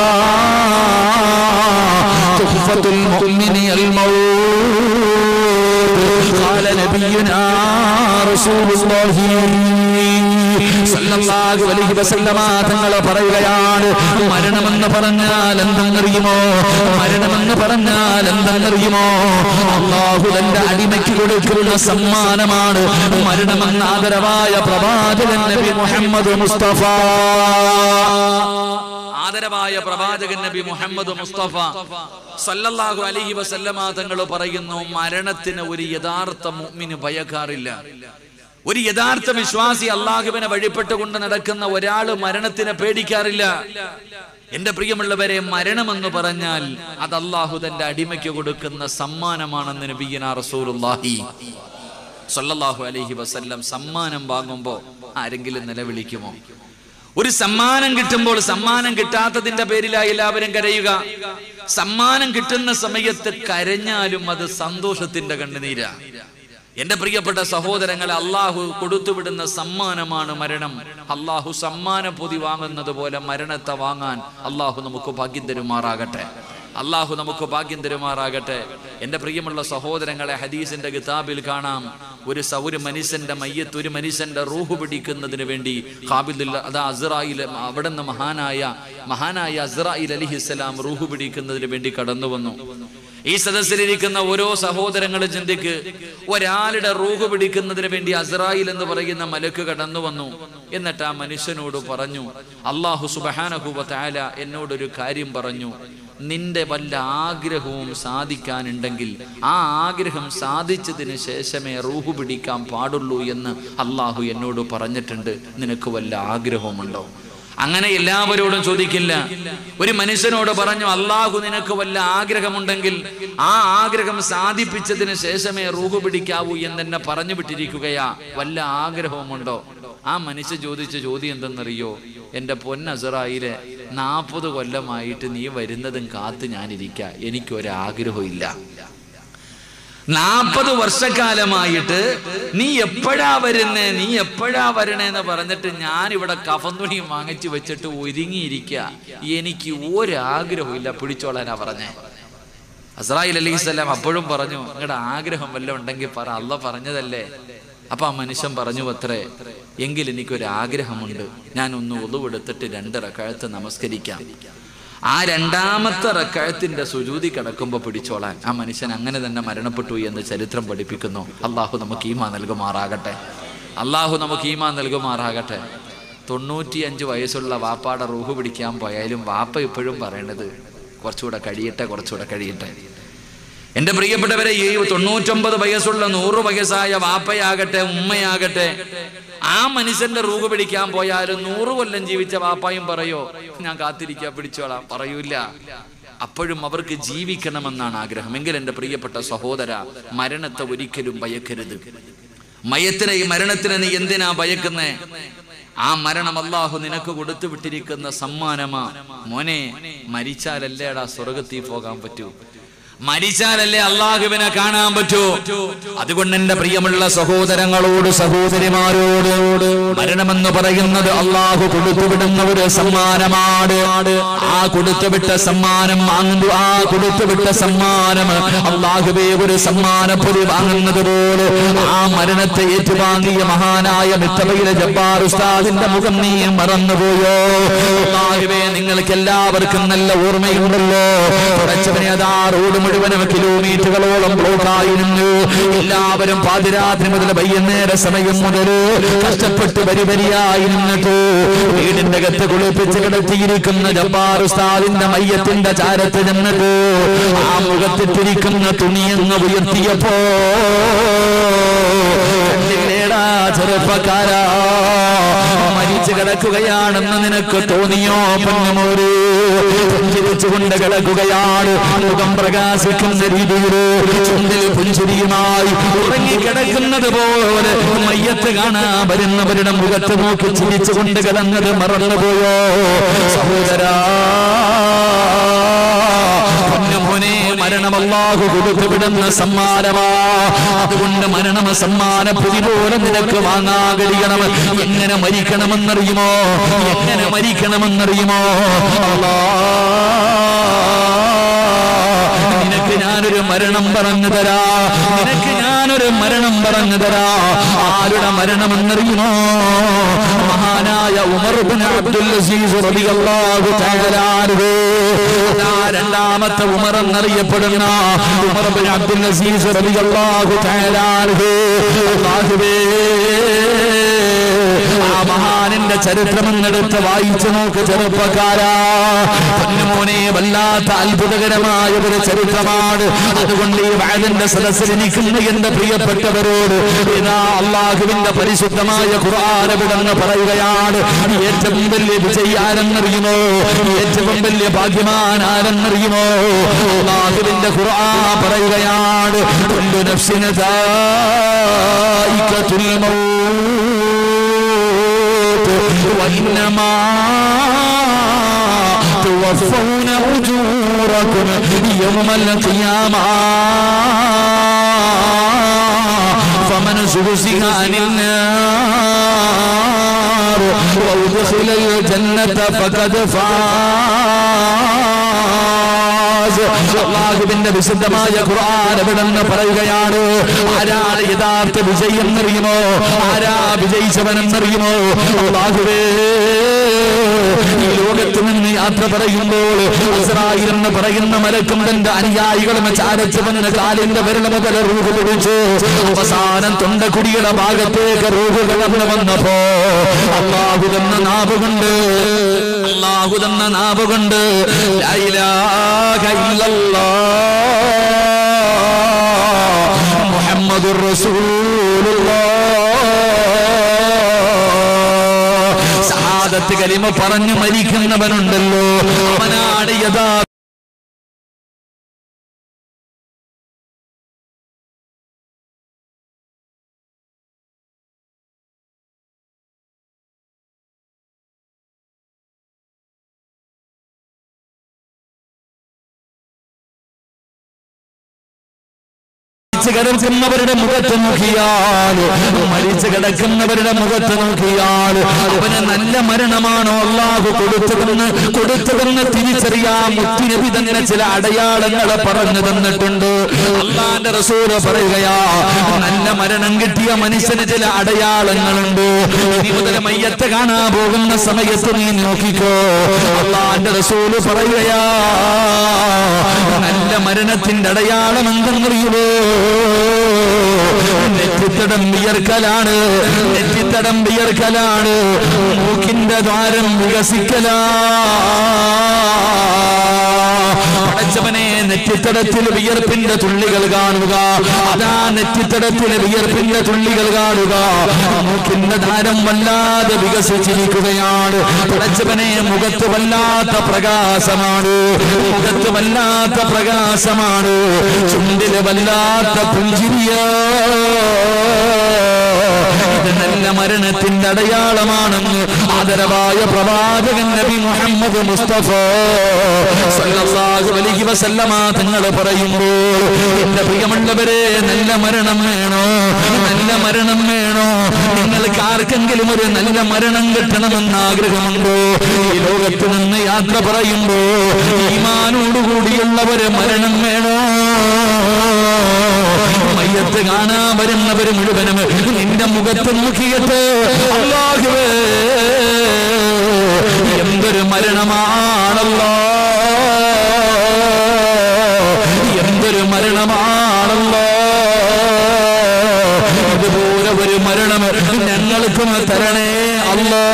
Speaker 1: തുഹ്ഫത്തുൽ മുഅ്മിനി അൽ മൗത്ത് ഖാല നബിയുനാ റസൂലുള്ളാഹി സല്ലല്ലാഹു അലൈഹി വസല്ലമ തങ്ങൾ പറയുകയാണ്, മരണമെന്ന് പറഞ്ഞാൽ എന്തെന്നറിയുമോ? മരണമെന്ന് പറഞ്ഞാൽ എന്തെന്നറിയുമോ? അല്ലാഹു തന്റെ അടിമയ്ക്ക് കൊടുക്കുന്ന സമ്മാനമാണ് മരണമെന്ന ആദരവായ പ്രവാചകൻ നബി മുഹമ്മദ് മുസ്തഫ. ആദരവായ പ്രവാചകൻ നബി മുഹമ്മദ് മുസ്തഫ സല്ലല്ലാഹു അലൈഹി വസല്ലമ തങ്ങൾ പറയുന്നു, മരണത്തിന് ഒരു യഥാർത്ഥ മുഅ്മിന് ഭയക്കാറില്ല. ഒരു യഥാർത്ഥ വിശ്വാസി അല്ലാഹുവിനെ വഴിപ്പെട്ടുകൊണ്ട് നടക്കുന്ന ഒരാള് മരണത്തിനെ പേടിക്കാറില്ല. എന്റെ പ്രിയമുള്ളവരെ, മരണമെന്ന് പറഞ്ഞാൽ അത് അല്ലാഹു തന്റെ അടിമയ്ക്ക് കൊടുക്കുന്ന സമ്മാനമാണെന്ന് നബിയുനാ റസൂലുള്ളാഹി സ്വല്ലല്ലാഹു അലൈഹി വസല്ലം. സമ്മാനം വാങ്ങുമ്പോ ആരെങ്കിലും നിലവിളിക്കുമോ? ഒരു സമ്മാനം കിട്ടുമ്പോൾ സമ്മാനം കിട്ടാത്തതിന്റെ പേരിലായി എല്ലാവരും കരയുക. സമ്മാനം കിട്ടുന്ന സമയത്ത് കരഞ്ഞാലും അത് സന്തോഷത്തിന്റെ കണ്ണുനീരാ. എന്റെ പ്രിയപ്പെട്ട സഹോദരങ്ങളെ, അള്ളാഹു കൊടുത്തുവിടുന്ന സമ്മാനമാണ് മരണം. അള്ളാഹു സമ്മാന പൊതി വാങ്ങുന്നത് പോലെ മരണത്തെ വാങ്ങാൻ അള്ളാഹു നമുക്ക് ഭാഗ്യം തരുമാറാകട്ടെ. അള്ളാഹു നമുക്ക് ഭാഗ്യം തരുമാറാകട്ടെ. എന്റെ പ്രിയമുള്ള സഹോദരങ്ങളെ, ഹദീസിന്റെ കിതാബിൽ കാണാം, ഒരു ഒരു മനുഷ്യന്റെ മയ്യത്ത്, ഒരു മനുഷ്യന്റെ റൂഹ് പിടിക്കുന്നതിന് വേണ്ടി ഖാബിൽ അതാ അസ്റായിൽ അവിടെ നിന്ന് മഹാനായ മഹാനായ അസ്റായിൽ അലൈഹിസ്സലാം റൂഹ് പിടിക്കുന്നതിന് വേണ്ടി കടന്നു വന്നു. ഈ സദസ്സിലിരിക്കുന്ന ഓരോ സഹോദരങ്ങളും ചിന്തിക്ക്, ഒരാളുടെ റൂഹ് പിടിക്കുന്നതിന് വേണ്ടി അസ്റായിൽ എന്ന് പറയുന്ന മലക്ക് കടന്നു വന്നു. എന്നിട്ട് ആ മനുഷ്യനോട് പറഞ്ഞു, അല്ലാഹു സുബ്ഹാനഹു വ തആല എന്നോടൊരു കാര്യം പറഞ്ഞു, നിന്റെ വല്ല ആഗ്രഹവും സാധിക്കാനുണ്ടെങ്കിൽ ആ ആഗ്രഹം സാധിച്ചതിന് ശേഷമേ റൂഹ് പിടിക്കാൻ പാടുള്ളൂ എന്ന് അല്ലാഹു എന്നോട് പറഞ്ഞിട്ടുണ്ട്. നിനക്ക് വല്ല ആഗ്രഹവുമുണ്ടോ? അങ്ങനെ എല്ലാവരോടും ചോദിക്കില്ല. ഒരു മനുഷ്യനോട് പറഞ്ഞു, അല്ലാഹു നിനക്ക് വല്ല ആഗ്രഹമുണ്ടെങ്കിൽ ആ ആഗ്രഹം സാധിപ്പിച്ചതിന് ശേഷമേ റൂഹ് പിടിക്കാവൂ എന്നെ പറഞ്ഞു വിട്ടിരിക്കുകയാ. വല്ല ആഗ്രഹവുമുണ്ടോ? ആ മനുഷ്യൻ ചോദിച്ച ചോദ്യം എന്തെന്നറിയോ? എന്റെ പൊന്നസറായിലെ നാൽപ്പത് കൊല്ലമായിട്ട് നീ വരുന്നതും കാത്ത് ഞാനിരിക്ക, എനിക്കൊരാഗ്രഹവും ഇല്ല. നാൽപ്പത് വർഷക്കാലമായിട്ട് നീ എപ്പോഴാ വരുന്നേ, നീ എപ്പോഴാ വരണേന്ന് പറഞ്ഞിട്ട് ഞാൻ ഇവിടെ കഫന്തുണിയും വാങ്ങിച്ചു വെച്ചിട്ട് ഒരുങ്ങിയിരിക്ക, എനിക്ക് ഒരാഗ്രഹവും ഇല്ല, പിടിച്ചോളാനാ പറഞ്ഞേ. അസ്റായിൽ അലൈഹിസ്സലാം അപ്പോഴും പറഞ്ഞു, നിങ്ങളുടെ ആഗ്രഹം വല്ല ഉണ്ടെങ്കിൽ പറ, അല്ലാഹ് പറഞ്ഞതല്ലേ. അപ്പൊ ആ മനുഷ്യൻ പറഞ്ഞു അത്രേ, എങ്കിൽ എനിക്കൊരാഗ്രഹമുണ്ട്, ഞാൻ ഒന്ന് ഉളുവെടുത്തിട്ട് രണ്ട് റക്അത്ത് നമസ്കരിക്കാം, ആ രണ്ടാമത്തെ റക്അത്തിന്റെ സുജൂദി കിടക്കുമ്പോ പിടിച്ചോളാൻ. ആ മനുഷ്യൻ അങ്ങനെ തന്നെ മരണപ്പെട്ടു എന്ന് ചരിത്രം പഠിപ്പിക്കുന്നു. അള്ളാഹു നമുക്ക് ഈമാൻ നൽകുമാറാകട്ടെ. അള്ളാഹു നമുക്ക് ഈമാൻ നൽകുമാറാകട്ടെ. തൊണ്ണൂറ്റിയഞ്ച് വയസ്സുള്ള വാപ്പാടെ റൂഹ് പിടിക്കാൻ പോയാലും വാപ്പ ഇപ്പോഴും പറയണത് കുറച്ചുകൂടെ കഴിയട്ടെ, കുറച്ചുകൂടെ കഴിയട്ടെ. എന്റെ പ്രിയപ്പെട്ടവരെ, ഈ തൊണ്ണൂറ്റൊമ്പത് വയസ്സുള്ള നൂറ് വയസ്സായ വാപ്പയാകട്ടെ ഉമ്മയാകട്ടെ, ആ മനുഷ്യന്റെ റൂഹ് പിടിക്കാൻ പോയാലും നൂറ് കൊല്ലം ജീവിച്ച വാപ്പായും പറയോ ഞാൻ കാത്തിരിക്കാ, പിടിച്ചോളാം? പറയൂല. അപ്പോഴും അവർക്ക് ജീവിക്കണമെന്നാണ് ആഗ്രഹം. എങ്കിൽ എന്റെ പ്രിയപ്പെട്ട സഹോദര, മരണത്തെ ഒരിക്കലും ഭയക്കരുത്. മയത്തിനെ ഈ മരണത്തിനെ നീ എന്തിനാ ഭയക്കുന്നേ? ആ മരണം അല്ലാഹു നിനക്ക് കൊടുത്തു വിട്ടിരിക്കുന്ന സമ്മാനമാ മോനെ. മരിച്ചാലല്ലേടാ സ്വർഗത്തിൽ പോകാൻ പറ്റൂ. മരിച്ചാലല്ലേ അള്ളാഹുവിനെ കാണാൻ പറ്റൂ. അതുകൊണ്ട് എന്റെ പ്രിയമുള്ള സഹോദരങ്ങളോട് സഹോദരിമാരോട് മരണമെന്ന് പറയുന്നത് അള്ളാഹു കൊടുത്തുവിടുന്ന ഒരു സമ്മാനമാണ്. ആ കൊടുത്തുവിട്ട സമ്മാനം വാങ്ങുന്നു. ആ കൊടുത്തുവിട്ട സമ്മാനം അള്ളാഹുവേ ഒരു സമ്മാനപ്പൊതി വാങ്ങുന്നത് പോലെ ആ മരണത്തെ ഏറ്റുവാങ്ങിയ മഹാനായ മിത്തബയിലെ ജബ്ബാർ ഉസ്താദിന്റെ മുഖം നീ മറന്നുപോയോ? അള്ളാഹുവേ നിങ്ങൾക്ക് എല്ലാവർക്കും നല്ല ഓർമ്മയുണ്ടല്ലോ. പടച്ചവനെ അതാ റോഡ് മുഴുവനും കിലോമീറ്ററുകളോളം ബ്ലോക്കായി നിന്നു. എല്ലാവരും പാതിരാത്രി മുതൽ വൈകുന്നേര സമയം മുതൽ കഷ്ടപ്പെട്ട് വരി വരിയായി നിന്നിട്ട് വീടിന്റെ അകത്ത് കുളിപ്പിച്ച് കിടത്തിയിരിക്കുന്ന ജബ്ബാർ ഉസ്താദിന്റെ മയ്യത്തിന്റെ ചാരത്ത് നിന്നിട്ട് ആ മുഖത്തിട്ടിരിക്കുന്ന തുണിയെന്ന് ഉയർത്തിയപ്പോ ചെറുപ്പക്കാരാ, മരിച്ചു കിടക്കുകയാണെന്ന് നിനക്ക് തോന്നിയോ? പൊന്നുമോര് പുഞ്ചിരിച്ചുകൊണ്ട് കിടക്കുകയാണ്. മുഖം പ്രകാശിക്കുന്ന രീതിയിൽ ചുണ്ടിൽ പുഞ്ചിരിയുമായി ഉറങ്ങിക്കിടക്കുന്നത് പോലെ മയ്യത്ത് കാണാൻ വരുന്നവരുടെ മുഖത്ത് നോക്കി ചിരിച്ചുകൊണ്ട് കിടന്നത് മറന്നുപോയോ? സഹോദരാ, മരണം അല്ലാഹു കൊടുത്തുവിടുന്ന സമ്മാനമാ. അതുകൊണ്ട് മരണം സമ്മാന പൊതി പോലെ നിനക്ക് വാങ്ങാൻ കഴിയണം. എങ്ങനെ മരിക്കണമെന്നറിയുമോ? എങ്ങനെ മരിക്കണമെന്നറിയുമോ? നിനക്ക് ഞാനൊരു മരണം പറഞ്ഞു തരാ. നിനക്ക് ഞാനൊരു മരണം പറഞ്ഞു തരാ. ആരുടെ മരണമെന്നറിയുമോ? മഹാനായ ഉമർ ഇബ്നു അബ്ദുൽ അസീസ് റളിയല്ലാഹു തആല അൻഹു. രണ്ടാമത്തെ ഉമർ എന്നറിയപ്പെടുന്ന ഉമർ ഇബ്നു അബ്ദുൽ അസീസ് റളിയല്ലാഹു തആല അൻഹു. അല്ലാഹുവേ, ആ മഹാനിന്റെ ചരിത്രമെന്നെടുത്ത് വായിച്ചു നോക്ക് ചെറുപ്പക്കാരാ. പൊന്നുമോനെ, വല്ലാത്ത അത്ഭുതകരമായ ഒരു ചരിത്രമാണ്. അതുകൊണ്ട് ഈ വഅദിന്റെ സദസ്സിൽ നിൽക്കുന്ന എന്റെ പ്രിയപ്പെട്ടവരോട് ഇതാ അല്ലാഹുവിന്റെ പരിശുദ്ധമായ ഖുർആൻ വിടന്ന് പറയുകയാണ്. ഏറ്റവും വലിയ വിജയാരെന്നറിയുമോ? ഏറ്റവും വലിയ ഭാഗ്യവാൻ ആരെന്നറിയുമോ? അല്ലാഹുവിന്റെ ഖുർആൻ പറയുകയാണ്, കുല്ലു നഫ്സിൻ ദായിഖത്തുൽ മൗത്ത് വഇന്നമാ توفون أجوركم يوم القيامة فمن زحزح عن النار وأدخل الجنة فقد فاز. അല്ലാഹുവിന്റെ വിശുദ്ധമായ ഖുർആൻ എവിടെന്ന് പറയുകയാണ്. ആരാണ് യഥാർത്ഥ വിജയി എന്നറിയുമോ? ആരാ വിജയിച്ചവനെന്നറിയുമോ? അല്ലാഹുവേ, ഈ ലോകത്ത് നിന്ന് യാത്ര പറയുമ്പോൾ ഇസ്രായേൽ എന്ന് പറയുന്ന മലക്കും തന്റെ അനുയായികളും ചാരച്ചവന് കാലിന്റെ വിരൽ മുതൽ റൂഹ് പിടിച്ചു. അവസാനം തൊണ്ടക്കുടിയുടെ ഭാഗത്തേക്ക് റൂഹ് കടന്നു വന്നപ്പോ അല്ലാഹു തന്ന നാവ് കൊണ്ട് അല്ലാഹു തന്ന നാവ് കൊണ്ട് ലാ ഇലാഹ ഇല്ലല്ലാഹ് മുഹമ്മദുർ റസൂലുള്ളാഹ് സഹാദത്ത് കലിമ പറഞ്ഞു മരിക്കുന്നവനുണ്ടല്ലോ, അവനാണ് യഥാ കിടക്കുന്നവരുടെ മുഖത്ത് നോക്കിയാൽ മരിച്ചു കിടക്കുന്നവരുടെ മുഖത്ത് നോക്കിയാൽ അവന് നല്ല മരണമാണോ അല്ലാഹു കൊടുത്തതെന്ന് കൊടുത്തതെന്ന് തിരിച്ചറിയാൻ മുത്തുനബി തന്നെ ചില അടയാളങ്ങൾ പറഞ്ഞു തന്നിട്ടുണ്ട്. അല്ലാഹുവിന്റെ റസൂല് പറയുകയാ, നല്ല മരണം കിട്ടിയ മനുഷ്യന് ചില അടയാളങ്ങളുണ്ട്. ഇനി മുതൽ മയ്യത്ത് കാണാൻ പോകുന്ന സമയത്ത് നീ നോക്കിക്കോ. അല്ലാഹുവിന്റെ റസൂല് പറയുകയാ, നല്ല മരണത്തിന്റെ അടയാളം എന്തെന്നറിയുമോ? നെറ്റിത്തടം വിയർക്കലാണ്. നെറ്റിത്തടം വിയർക്കലാണ്. മൂക്കിന്റെ ദ്വാരം വികസിക്കലാ. പടച്ചവനെ, നെറ്റിത്തടത്തിൽ വിയർപ്പിന്റെ തുള്ളികൾ കാണുക. അതാ നെറ്റിത്തടത്തിലെ വിയർപ്പിന്റെ തുള്ളികൾ കാണുക. മൂക്കിന്റെ ദ്വാരം വല്ലാതെ വികസിച്ചിരിക്കുകയാണ്. പടച്ചവനെ, മുഖത്ത് വല്ലാത്ത പ്രകാശമാണ്. മുഖത്ത് വല്ലാത്ത പ്രകാശമാണ്. ചുണ്ടില് വല്ലാത്ത പുഞ്ചിരിയ. അത് നല്ല മരണത്തിന്റെ അടയാളമാണെന്ന് ആദരവായ പ്രവാചകൻ നബി മുഹമ്മദ് മുസ്തഫ സല്ലല്ലാഹു അലൈഹി വസല്ലമ തങ്ങൾ പറയുമ്പോൾ എന്റെ പ്രിയമുള്ളവരെ നല്ല മരണം വേണോ? നല്ല മരണം വേണോ? നിങ്ങൾക്ക് ആർക്കെങ്കിലും ഒരു നല്ല മരണം കിട്ടണമെന്ന് ആഗ്രഹമുണ്ടോ? ഈ ലോകത്ത് നിന്ന് യാത്ര പറയുമ്പോ ഈമാനോടുകൂടിയുള്ളവര് മരണം വേണോ? മയ്യത്ത് കാണാൻ വരുന്നവര് മുഴുവനും നിന്റെ മുഖത്ത് നോക്കിയിട്ട് അല്ലാഹുവേ എന്തൊരു മരണമാണല്ലോ, എന്തൊരു മരണമാണല്ലോ, ഇതുപോലെ ഒരു മരണം ഞങ്ങൾക്കും തരണേ അല്ലാ.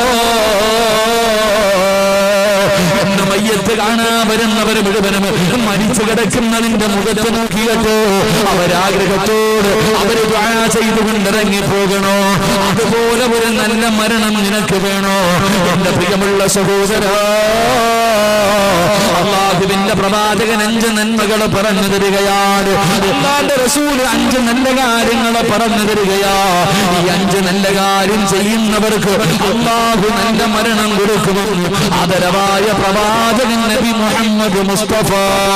Speaker 1: മയ്യത്ത് കാണാൻ വരുന്നവര് മുഴുവനും മരിച്ചു കിടക്കുന്നതിന്റെ മുഖത്ത് നോക്കിയിട്ട് അവരാഗ്രഹത്തോട് അവര് ദുആ ചെയ്തുകൊണ്ടിറങ്ങി പോകണോ? അതുപോലെ ഒരു നല്ല മരണം നിനക്ക് വേണോ? എന്റെ പ്രിയമുള്ള സഹോദരാ, അല്ലാഹുവിന്റെ പ്രവാചകൻ അഞ്ച് നന്മകൾ പറഞ്ഞു തരികയാണ്. അല്ലാഹുവിന്റെ റസൂൽ അഞ്ച് നല്ല കാര്യങ്ങൾ പറഞ്ഞു തരികയാ. ഈ അഞ്ച് നല്ല കാര്യം ചെയ്യുന്നവർക്ക് അല്ലാഹു നല്ല മരണം കൊടുക്കുമെന്ന് ആദരവായ പ്രവാചകൻ നബി മുഹമ്മദ് മുസ്തഫ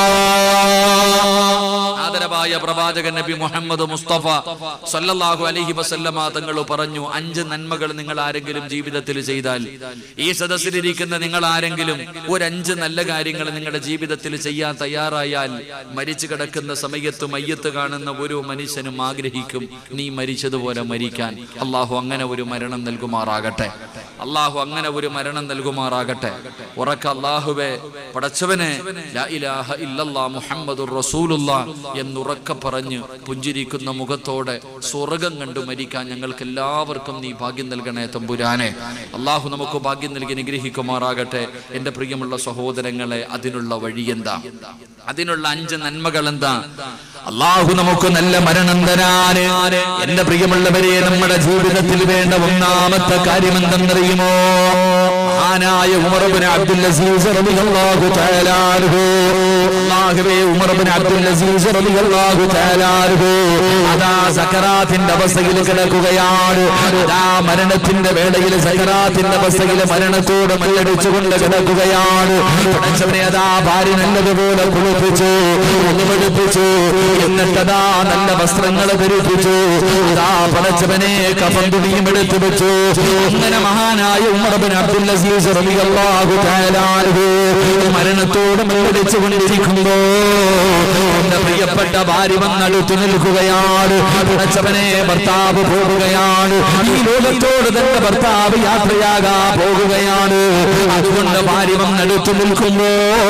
Speaker 1: ആദരവായ പ്രവാചകൻ നബി മുഹമ്മദ് മുസ്തഫ സല്ലല്ലാഹു അലൈഹി വസല്ലമ തങ്ങൾ പറഞ്ഞു, അഞ്ച് നന്മകൾ നിങ്ങൾ ആരെങ്കിലും ജീവിതത്തിൽ ചെയ്താൽ, ഈ സദസ്സിലിരിക്കുന്ന നിങ്ങൾ ആരെങ്കിലും ഒരു അഞ്ച് നല്ല കാര്യങ്ങൾ നിങ്ങളുടെ ജീവിതത്തിൽ ചെയ്യാൻ തയ്യാറായാൽ, മരിച്ചു കിടക്കുന്ന സമയത്ത് മയ്യത്ത് കാണുന്ന ഓരോ മനുഷ്യനും ആഗ്രഹിക്കും നീ മരിച്ചതുപോലെ മരിക്കാൻ. അള്ളാഹു അങ്ങനെ ഒരു മരണം നൽകുമാറാകട്ടെ. അള്ളാഹു അങ്ങനെ ഒരു മരണം നൽകുമാറാകട്ടെ. ഉറക്ക അള്ളാഹുവേ പടച്ചവനെ ലാ ഇലാഹ ഇല്ലല്ലാഹ് മുഹമ്മദുർ റസൂലുള്ളാഹ് എന്നുറക്ക പറഞ്ഞ് പുഞ്ചിരിക്കുന്ന മുഖത്തോടെ സ്വർഗം കണ്ടു മരിക്കാൻ ഞങ്ങൾക്ക് എല്ലാവർക്കും നീ ഭാഗ്യം നൽകണേ തമ്പുരാനെ. അള്ളാഹു നമുക്ക് ഭാഗ്യം നൽകി നിഗ്രഹിക്കുമാറാകട്ടെ. എന്റെ പ്രിയമുള്ള സഹോദരങ്ങളെ, അതിനുള്ള വഴി എന്താ? അതിനുള്ള അഞ്ച് നന്മകൾ എന്താ? അള്ളാഹു നമുക്ക് നല്ല മരണം തരാന് എന്റെ പ്രിയമുള്ളവരെ നമ്മുടെ ജീവിതത്തിൽ വേണ്ട ഒന്നാമത്തെ കാര്യം എന്തെന്നറിയുമോ? മഹാനായ ഉമർ ഇബ്നു അബ്ദുൽ അസീസ് റളിയല്ലാഹു തആല അൻഹു, അല്ലാഹുവേ ഉമർ ഇബ്നു അബ്ദുൽ അസീസ് റളിയല്ലാഹു തആല അൻഹു അതാ സക്കറാത്തിന്റെ അവസ്ഥയിൽ കിടക്കുകയാണ്. അതാ മരണത്തിന്റെ വേളയിൽ സക്കറാത്തിന്റെ അവസ്ഥയിൽ മരണത്തോട് മല്ലടിച്ചുകൊണ്ട് കിടക്കുകയാണ്. പടച്ചവനെ അതാ ഭാര്യ നല്ലതുപോലെ കുളിപ്പിച്ചു, ഒന്നുമെടുപ്പിച്ചു, എന്നിട്ടതാ നല്ല വസ്ത്രങ്ങൾ ധരിപ്പിച്ചു, അതാ പടച്ചവനെ കഫൻ തുണിയും എടുത്തു വെച്ചു. അങ്ങനെ മഹാനായ ഉമർ ഇബ്നു അബ്ദുൽ അസീസ് റളിയല്ലാഹു തആല അൻഹു മരണത്തോട് മല്ലടിച്ചു കൊണ്ടിരിക്കുമ്പോ എന്റെ പ്രിയപ്പെട്ട ഭാര്യ വന്നടുത്തു നിൽക്കുകയാണ്. പടച്ചവനെ ഭർത്താവ് പോവുകയാണ്. ഈ ലോകത്തോട് തന്നെ ഭർത്താവ് യാത്രയാകാ പോകുകയാണ്. അതുകൊണ്ട് ഭാര്യ വന്നടുത്തു നിൽക്കുമ്പോ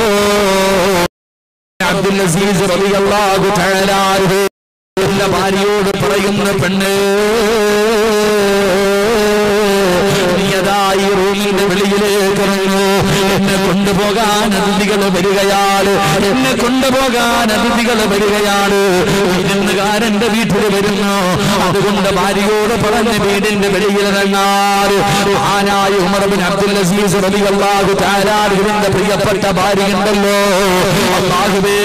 Speaker 1: അബ്ദുൽ അസീസ് റളിയല്ലാഹു തആല അൻഹു എന്റെ ഭാര്യയോട് പറയുന്ന, പെണ്ണ് നീയതായി റൂമിന്റെ വെളിയിലേക്ക് ഇറങ്ങൂ, എന്നെ കൊണ്ടുപോകാൻ അതിഥികൾ വരികയാണ്, എന്നെ കൊണ്ടുപോകാൻ അതിഥികൾ വരികയാണ്, വിരുന്നുകാരന്റെ വീട്ടിൽ വരുന്നു. അതുകൊണ്ട് ഭാര്യയോട് പറഞ്ഞ് വീടിന്റെ വെളിയിൽ ഇറങ്ങാറ്. മഹാനായ ഉമർ ഇബ്നു അബ്ദുൽ അസീസ് റളിയല്ലാഹു തആല അൻഹുവിന്റെ പ്രിയപ്പെട്ട ഭാര്യ ഉണ്ടല്ലോ, അല്ലാഹുവേ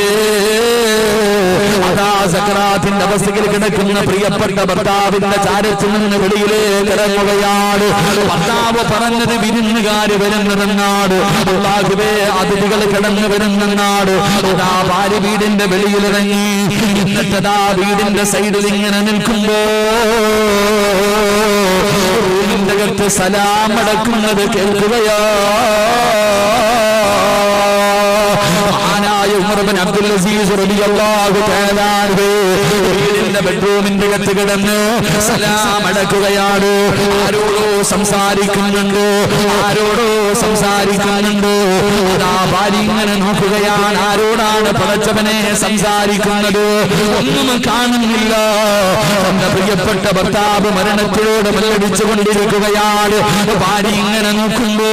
Speaker 1: അതാ സക്കറാത്തിന്റെ അവസ്ഥയിൽ കിടക്കുന്ന പ്രിയപ്പെട്ട ഭർത്താവിന്റെ ചാരത്തിൽ നിന്ന് വെളിയിലേക്ക് ഇറങ്ങുകയാണ്. ഭർത്താവ് പറഞ്ഞത് വിരുന്നുകാര് വരുന്നതെന്നാട്, അല്ലാഹുവേ അതിഥികൾ കിടന്നു വരുന്നെന്നാട്. അതാ ഭാര്യ വീടിന്റെ വെളിയിലിറങ്ങി. എന്നിട്ടതാ വീടിന്റെ സൈഡിൽ ഇങ്ങനെ നിൽക്കുമ്പോ റൂമിന്റെ അകത്ത് സലാം അടക്കുന്നത് കേൾക്കുകയാ. മഹാനായ ഉമർ ഇബ്നു അബ്ദുൽ അസീസ് റളിയല്ലാഹു തആല അൻഹു വീടിന്റെ ബെഡ്റൂമിന്റെ അകത്ത് കിടന്ന് സലാം അടക്കുകയാണ്. ആരോടോ സംസാരിക്കുന്നുണ്ട്, ആരോടോ സംസാരിക്കുന്നുണ്ട്. അതാ ഭാര്യ ഇങ്ങനെ നോക്കുകയാണ്, ആരോടാണ് പടച്ചവനെ സംസാരിക്കുന്നത്? ഒന്നും കാണുന്നില്ല. തന്റെ പ്രിയപ്പെട്ട ഭർത്താവ് മരണത്തിലൂടെ മല്ലടിച്ചു കൊണ്ടിരിക്കുകയാണ്. ഭാര്യ ഇങ്ങനെ നോക്കുമ്പോ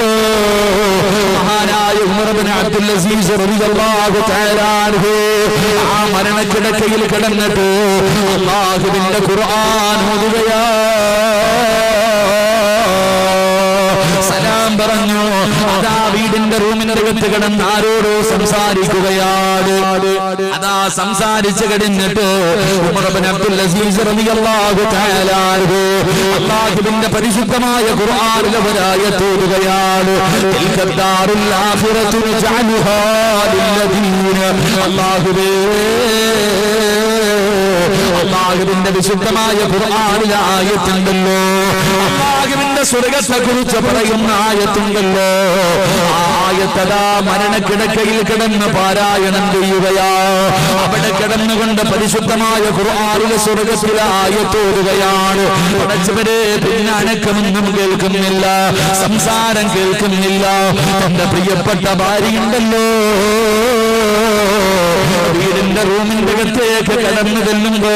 Speaker 1: മഹാനായ ഉമർ ഇബ്നു അബ്ദുൽ അസീസ് റളിയല്ലാഹു തആല അൻഹു ആ മരണക്കിടക്കയിൽ കിടന്നിട്ട് അല്ലാഹുവിന്റെ ഖുർആൻ ഓതുകയാ. സലാം പറഞ്ഞു. അതാ
Speaker 2: വീടിന്റെ റൂമിന്റെ അകത്ത് കിടന്ന് ആരോടോ സംസാരിക്കുകയാണ്. അതാ സംസാരിച്ചു കഴിഞ്ഞിട്ട് ഉമർ ഇബ്നു അബ്ദുൽ അസീസ് റളിയല്ലാഹു തആല അൻഹു അല്ലാഹുവിന്റെ പരിശുദ്ധമായ ഖുർആനിലെ ഒരായത്ത് ഓതുകയാണ്. തിൽകദ്ദാറുൽ ആഖിറതു നജഅലുഹാ ലില്ലദീന അല്ലാഹുവേ അല്ലാഹുവിന്റെ വിശുദ്ധമായ ഖുർആനിലെ ആയത്തുണ്ടല്ലോ, അല്ലാഹുവിന്റെ സ്വർഗ്ഗത്തെ കുറിച്ച് പറയുന്ന ആയത്തുണ്ടല്ലോ. ആ ആയത്തതാ മരണക്കിടക്കയിൽ കിടന്ന് പാരായണം ചെയ്യുകയാ. അവിടെ കിടന്നുകൊണ്ട് പരിശുദ്ധമായ ഖുർആനിലെ സ്വർഗ്ഗത്തിലെ ആയത്തോടുകയാണ്. പടച്ചവരെ പിന്നെ അനക്കമൊന്നും കേൾക്കുന്നില്ല, സംസാരം കേൾക്കുന്നില്ല. തന്റെ പ്രിയപ്പെട്ട ഭാര്യയുണ്ടല്ലോ വീടിന്റെ റൂമിന്റെ അകത്തേക്ക് കടന്നു ചെല്ലുമ്പോ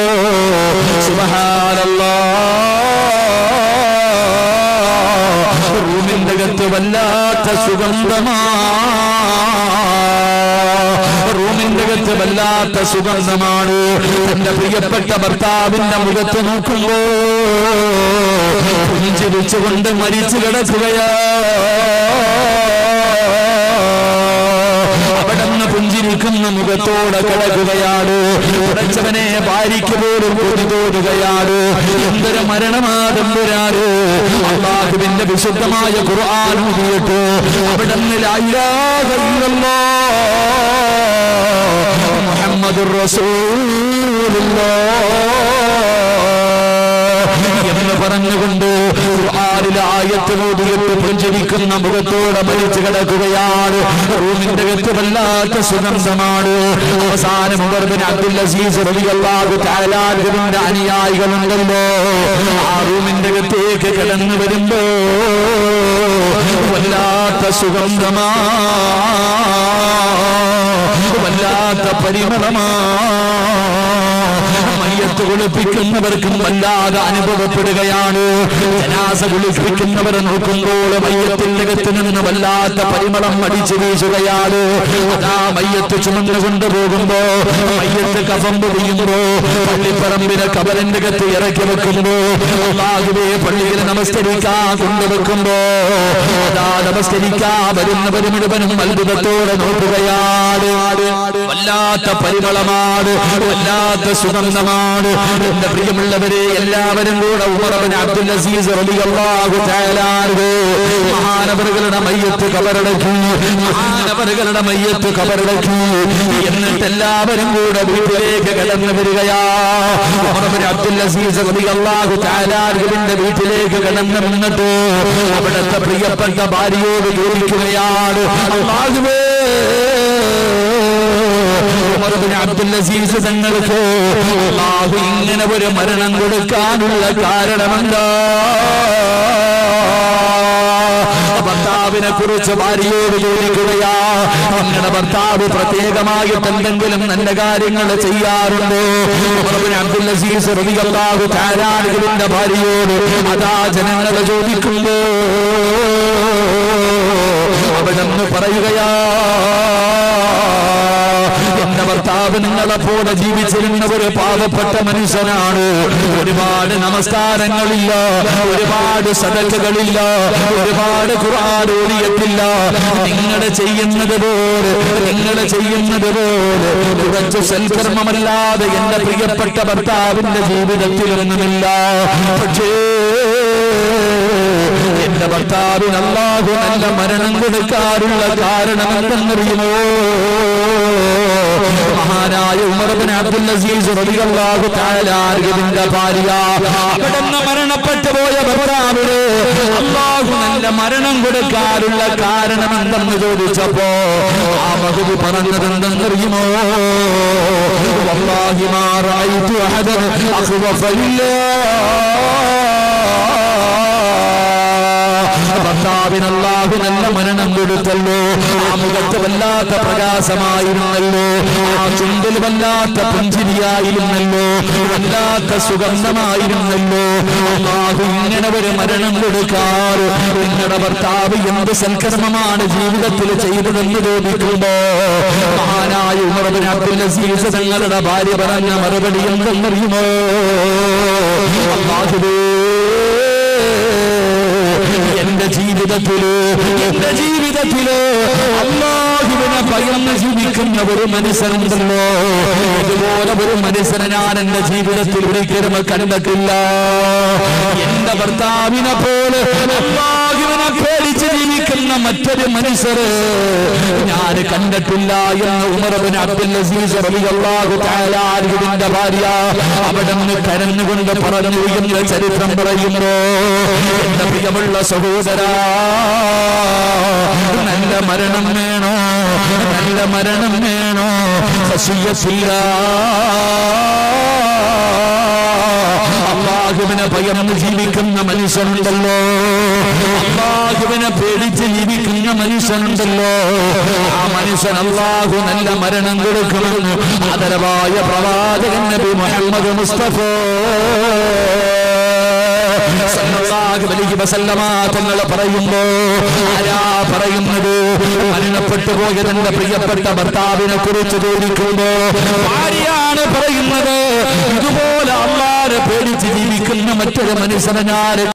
Speaker 2: സുബ്ഹാനല്ലാഹ് റൂമിന്റെ അകത്ത് വല്ലാത്ത സുഗന്ധമാ, റൂമിന്റെ അകത്ത് വല്ലാത്ത സുഗന്ധമാണ്. എന്റെ പ്രിയപ്പെട്ട ഭർത്താവിന്റെ മുഖത്ത് നോക്കുമ്പോ പുഞ്ചിരിച്ചുകൊണ്ട് മരിച്ചു കിടക്കുകയാ. അവിടുന്ന് പുഞ്ചിരിക്കുന്ന മുഖത്തോടെ കിടക്കുകയാണ്. ഉടച്ചവനെ ഭാര്യയ്ക്ക് പോലും കൊതി തോന്നുകയാണ്. എന്തൊരു മരണമാകുമ്പോഴാണ് അല്ലാഹുവിന്റെ വിശുദ്ധമായ ഖുർആൻ ഓതിയിട്ട് അവിടുന്ന് ലാ ഇലാഹ ഇല്ലല്ലാഹ് മുഹമ്മദുർ റസൂലുള്ളാഹ് എന്ന് പറഞ്ഞുകൊണ്ട് ഖുർആനിലെ ആയത്ത് ഓതിയിട്ട് പുഞ്ചിരിക്കുന്ന മുഖത്തോടെ മരിച്ചു കിടക്കുകയാണ്. റൂമിന്റെ അകത്ത് വല്ലാത്ത സുഗന്ധമാണ്. അവസാനം ഉമർ ഇബ്നു അബ്ദുൽ അസീസ് റളിയല്ലാഹു തആല അൻഹുവിന്റെ അനുയായികളുണ്ടല്ലോ, ആ റൂമിന്റെ അകത്തേക്ക് കടന്നു വരുമ്പോ വല്ലാത്ത സുഗന്ധമാ, വല്ലാത്ത പരിമളമാ. മയ്യത്ത് കുളിപ്പിക്കുന്നവർക്കും വല്ലാതെ അനുഭവപ്പെടുകയാണ്. ജനാസ കുളിപ്പിക്കുന്നവരെ നോക്കുമ്പോൾ മയ്യത്തിന്റെ അകത്ത് നിന്ന് വല്ലാത്ത പരിമളം അടിച്ചു വീശുകയാണ്. അതാ മയ്യത്ത് ചുമന്നു കൊണ്ടുപോകുമ്പോ, മയ്യത്ത് കഫം പൊതിയുമ്പോ, പള്ളിപ്പറമ്പിലെ കബറിന്റെ അകത്ത് ഇറക്കി വെക്കുമ്പോ, അല്ലാഹുവേ പള്ളിയിൽ നമസ്കരിക്കാൻ കൊണ്ടുവെക്കുമ്പോ അതാ നമസ്കരിക്കാൻ വരുന്നവർ മുഴുവനും അത്ഭുതത്തോടെ നോക്കുകയാണ്. വല്ലാത്ത പരിമളമാണ്, വല്ലാത്ത സുഗന്ധമാണ്. എന്റെ പ്രിയമുള്ളവരെ, എല്ലാവരും കൂടെ ഉമർ ഇബ്നു അബ്ദുൽ അസീസ് റളിയല്ലാഹു തആല അൻഹു മഹാനവറുകളുടെ മയ്യത്ത് കബറടക്കി, മഹാനവറുകളുടെ മയ്യത്ത് കബറടക്കി. എന്നിട്ട് എല്ലാവരും കൂടെ വീട്ടിലേക്ക് കടന്നു വരികയാ. ഉമർ ഇബ്നു അബ്ദുൽ അസീസ് റളിയല്ലാഹു തആല അൻഹുവിന്റെ വീട്ടിലേക്ക് കടന്നു വന്നിട്ട് അവിടുത്തെ പ്രിയപ്പെട്ട ഭാര്യയോട് ചോദിക്കുകയാണ്, അല്ലാഹുവേ ഉമർ ഇബ്നു അബ്ദുൽ അസീസ് തങ്ങൾക്ക് അല്ലാഹു ഇങ്ങനെ ഒരു മരണം കൊടുക്കാനുള്ള കാരണമെന്താ? ഭർത്താവിനെ കുറിച്ച് ഭാര്യയോട് ചോദിക്കുകയാ. നിങ്ങളുടെ ഭർത്താവ് പ്രത്യേകമായിട്ട് എന്തെങ്കിലും നല്ല കാര്യങ്ങൾ ചെയ്യാറുണ്ടോ? ഉമർ ഇബ്നു അബ്ദുൽ അസീസ് റളിയല്ലാഹു തആല അൻഹുവിന്റെ ഭാര്യയോട് അതാ ജനങ്ങൾ ചോദിക്കുമ്പോ അവിടെന്ന് പറയുകയാ, എന്റെ ഭർത്താവ് നിങ്ങളെ പോലെ ജീവിച്ചിരുന്ന ഒരു പാവപ്പെട്ട മനുഷ്യനാണ്. ഒരുപാട് നമസ്കാരങ്ങളില്ല, ഒരുപാട് സദഖകളില്ല, ഒരുപാട് ഖുർആൻ ഓതിയിട്ടില്ല. നിങ്ങൾ ചെയ്യുന്നത് പോലെ നിങ്ങൾ ചെയ്യുന്നത് പോലെ കുറച്ച് സൽക്കർമ്മമല്ലാതെ എന്റെ പ്രിയപ്പെട്ട ഭർത്താവിന്റെ ജീവിതത്തിലൊന്നുമില്ല. പക്ഷേ എന്റെ ഭർത്താവിന് അല്ലാഹു നല്ല മരണം കൊടുക്കാനുള്ള കാരണം എന്തെന്നറിയുമോ? മഹാനായ ഉമർ ഇബ്നു അബ്ദുൽ അസീസ് റളിയല്ലാഹു തആല അൻഹുവിന്റെ ഭാര്യ അവിടുന്ന് മരണപ്പെട്ടു പോയ ഭർത്താവിന് അല്ലാഹു നല്ല മരണം കൊടുക്കാനുള്ള കാരണം എന്തെന്ന് ചോദിച്ചപ്പോ ആ മഹദി പറഞ്ഞത് എന്തെന്നറിയുമോ? വല്ലാഹി മാ റഅയ്തു അഹദൻ അഖ്വഫ ഭർത്താവിന് അല്ലാഹു നല്ല മരണം കൊടുത്തല്ലോ. ആ മുഖത്ത് വല്ലാത്ത പ്രകാശമായിരുന്നല്ലോ, ആ ചുണ്ടിൽ വല്ലാത്ത പുഞ്ചിരിയായിരുന്നല്ലോ, വല്ലാത്ത സുഗന്ധമായിരുന്നല്ലോ. അല്ലാഹു ഇങ്ങനെ ഒരു മരണം കൊടുക്കാറ് നിങ്ങളുടെ ഭർത്താവ് എന്ത് സൽക്കർമ്മമാണ് ജീവിതത്തിൽ ചെയ്തതെന്ന് ചോദിക്കുമ്പോ മഹാനായ ഉമർ ഇബ്നു അബ്ദുൽ അസീസ് തങ്ങളുടെ ഭാര്യ പറഞ്ഞ മറുപടി എന്തെന്നറിയുമോ? അല്ലാഹുവേ എന്റെ ജീവിതത്തില് എന്റെ ജീവിതത്തില് അല്ലാഹുവിനെ ഭയന്ന് ജീവിക്കുന്ന ഒരു മനുഷ്യനുണ്ടല്ലോ, ഇതുപോലെ ഒരു മനുഷ്യനെ ഞാൻ എന്റെ ജീവിതത്തിൽ ഒരിക്കലും കണ്ടിട്ടില്ല. എന്റെ ഭർത്താവിനെ പോലെ അല്ലാഹുവിനെ പേടിച്ച് ജീവിക്കുന്ന മറ്റൊരു മനുഷ്യര് ഞാൻ കണ്ടിട്ടില്ല എന്ന് ഉമർ ഇബ്നു അബ്ദുൽ അസീസ് റളിയല്ലാഹു തആല അൻഹുവിന്റെ ഭാര്യ അവിടുന്ന് കരഞ്ഞുകൊണ്ട് പറഞ്ഞു എന്ന് ചരിത്രം പറയുന്നു. എന്റെ പ്രിയമുള്ള സഹോദരാ, നല്ല മരണം വേണോ? നല്ല മരണം വേണോ? ഖശിയത്തില്ല, അല്ലാഹുവിനെ ഭയന്ന് ജീവിക്കുന്ന മനുഷ്യനുണ്ടല്ലോ, അല്ലാഹുവിനെ പേടിച്ച് ജീവിക്കുന്ന മനുഷ്യനുണ്ടല്ലോ, ആ മനുഷ്യൻ അല്ലാഹു നല്ല മരണം കൊടുക്കുമെന്ന് ആദരവായ പ്രവാചകൻ നബി മുഹമ്മദ് മുസ്തഫ സല്ലല്ലാഹു അലൈഹി വസല്ലമ തങ്ങൾ പറയുമ്പോ ആരാ പറയുന്നത്? മരണപ്പെട്ടു പോയ തന്റെ പ്രിയപ്പെട്ട ഭർത്താവിനെ കുറിച്ച് ചോദിക്കുമ്പോ ഭാര്യയാണ് പറയുന്നത്. ഇതുപോലെ അല്ലാഹുവിനെ പേടിച്ച് ജീവിക്കുന്ന മറ്റൊരു മനുഷ്യനെ ഞാൻ